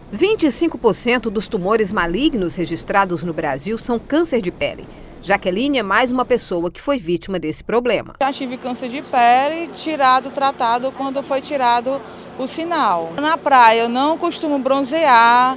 25% dos tumores malignos registrados no Brasil são câncer de pele. Jaqueline é mais uma pessoa que foi vítima desse problema. Já tive câncer de pele, tratado quando foi tirado o sinal. Na praia eu não costumo bronzear,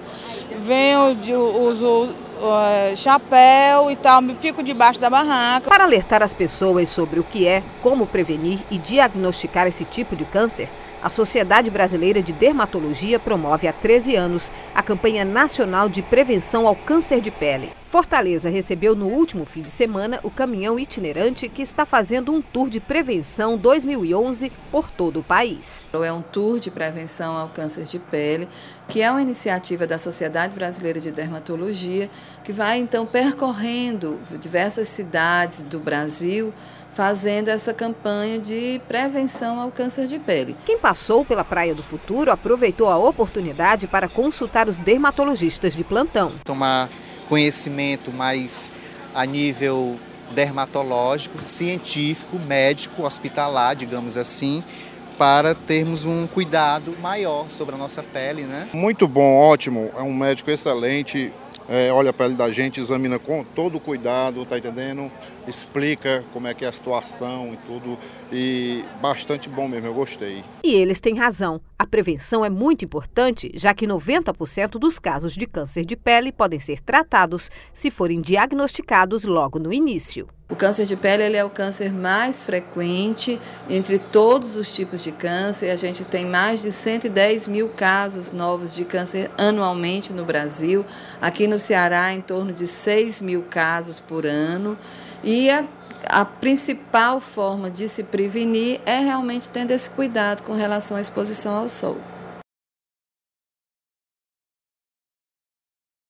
uso chapéu e tal, fico debaixo da barraca. Para alertar as pessoas sobre o que é, como prevenir e diagnosticar esse tipo de câncer, a Sociedade Brasileira de Dermatologia promove há 13 anos a campanha nacional de prevenção ao câncer de pele. Fortaleza recebeu no último fim de semana o caminhão itinerante que está fazendo um tour de prevenção 2011 por todo o país. É um tour de prevenção ao câncer de pele, que é uma iniciativa da Sociedade Brasileira de Dermatologia, que vai então percorrendo diversas cidades do Brasil, fazendo essa campanha de prevenção ao câncer de pele. Quem passou pela Praia do Futuro aproveitou a oportunidade para consultar os dermatologistas de plantão. Tomar conhecimento mais a nível dermatológico, científico, médico, hospitalar, digamos assim, para termos um cuidado maior sobre a nossa pele, né? Muito bom, ótimo, é um médico excelente. Olha a pele da gente, examina com todo o cuidado, tá entendendo? Explica como é que é a situação e tudo, e bastante bom mesmo, eu gostei. E eles têm razão, a prevenção é muito importante, já que 90% dos casos de câncer de pele podem ser tratados se forem diagnosticados logo no início. O câncer de pele ele é o câncer mais frequente entre todos os tipos de câncer. A gente tem mais de 110 mil casos novos de câncer anualmente no Brasil. Aqui no Ceará, em torno de 6 mil casos por ano. E a principal forma de se prevenir é realmente tendo esse cuidado com relação à exposição ao sol.